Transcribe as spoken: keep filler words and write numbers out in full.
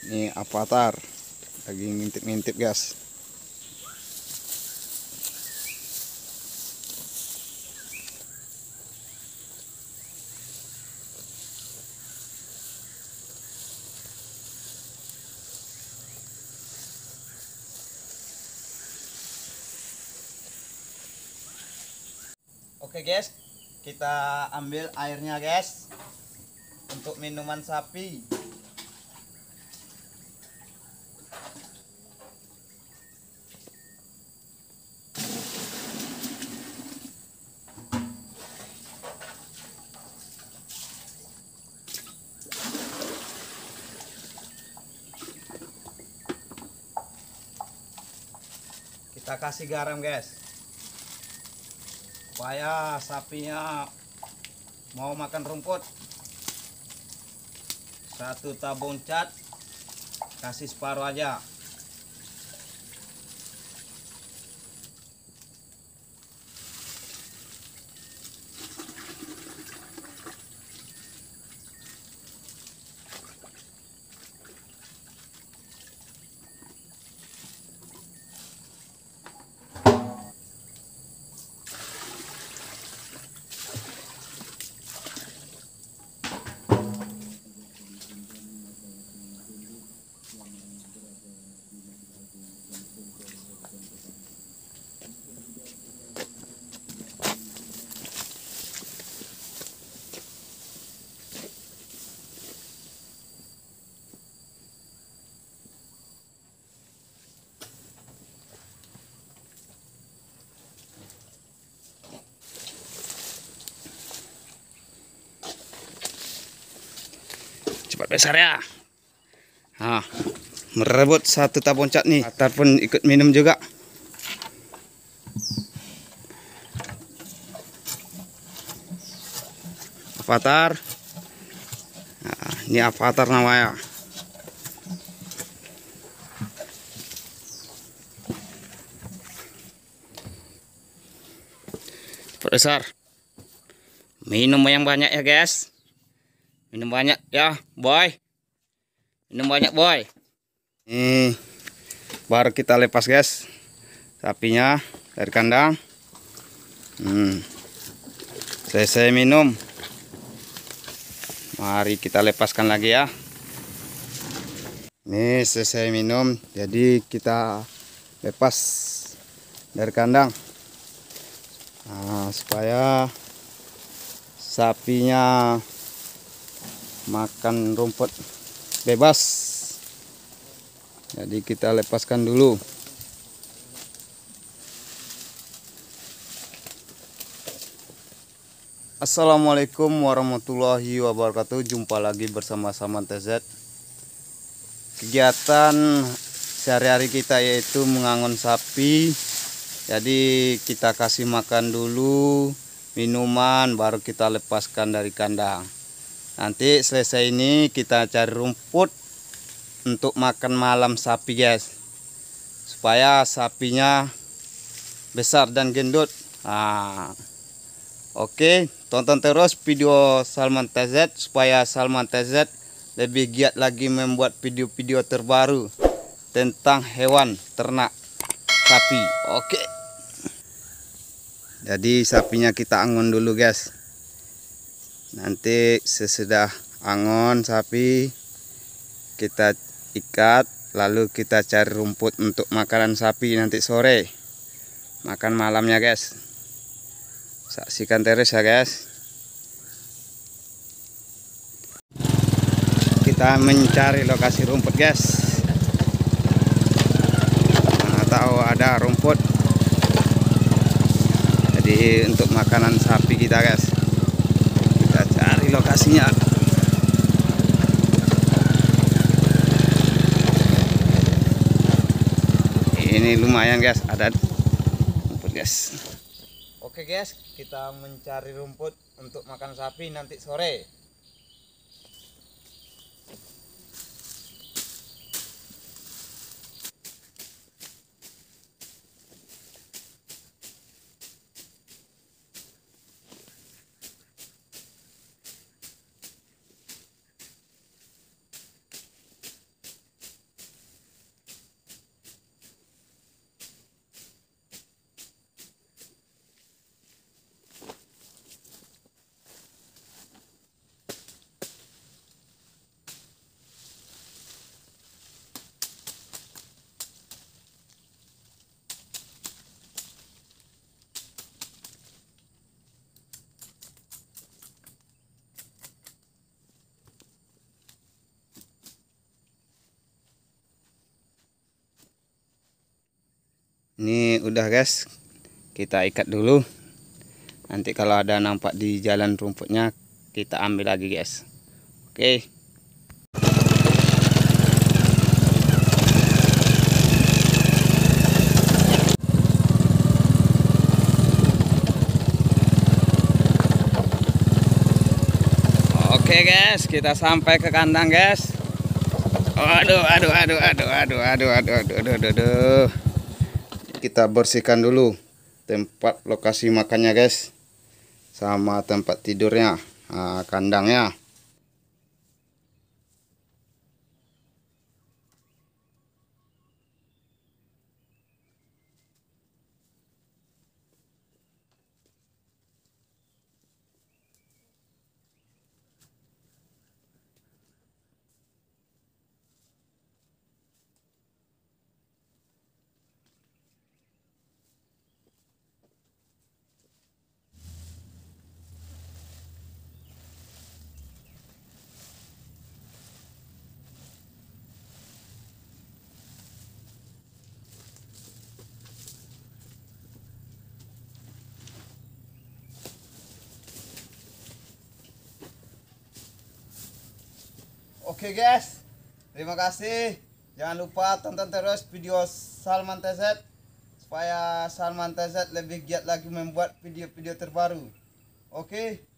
Ini avatar lagi ngintip-ngintip guys. Oke guys, kita ambil airnya guys untuk minuman sapi. Kita kasih garam guys, supaya sapinya mau makan rumput. Satu tabung cat kasih separuh aja. Cepat besar ya. Nah, merebut satu tabung cat nih. Avatar pun ikut minum juga. Avatar. Nah, ini avatar namanya. Cepat besar. Minum yang banyak ya guys. Minum banyak ya boy. Minum banyak boy. Ini baru kita lepas guys sapinya dari kandang. hmm. Selesai minum, mari kita lepaskan lagi ya. Ini selesai minum, jadi kita lepas dari kandang. Nah, supaya sapinya makan rumput bebas, jadi kita lepaskan dulu. Assalamualaikum warahmatullahi wabarakatuh. Jumpa lagi bersama Salman T Z. Kegiatan sehari-hari kita yaitu mengangon sapi. Jadi kita kasih makan dulu, minuman, baru kita lepaskan dari kandang. Nanti selesai ini kita cari rumput untuk makan malam sapi guys, supaya sapinya besar dan gendut. Nah, oke, tonton terus video Salman T Z supaya Salman T Z lebih giat lagi membuat video-video terbaru tentang hewan ternak sapi. Oke, jadi sapinya kita angon dulu guys. Nanti sesudah angon sapi kita ikat, lalu kita cari rumput untuk makanan sapi nanti sore, makan malamnya guys. Saksikan terus ya guys. Kita mencari lokasi rumput guys. Mana tahu ada rumput, jadi untuk makanan sapi kita guys. Kita cari lokasinya. Ini lumayan guys, ada rumput guys. Oke guys, kita mencari rumput untuk makan sapi nanti sore. Ini udah guys, kita ikat dulu. Nanti kalau ada nampak di jalan rumputnya, kita ambil lagi guys. Oke. Oke guys, kita sampai ke kandang guys. Aduh, aduh, aduh, aduh, aduh, aduh, aduh, aduh, aduh, aduh, aduh. Kita bersihkan dulu tempat lokasi makannya guys, sama tempat tidurnya, nah, kandangnya. Oke guys, terima kasih. Jangan lupa tonton terus video Salman T Z supaya Salman T Z lebih giat lagi membuat video-video terbaru. Oke.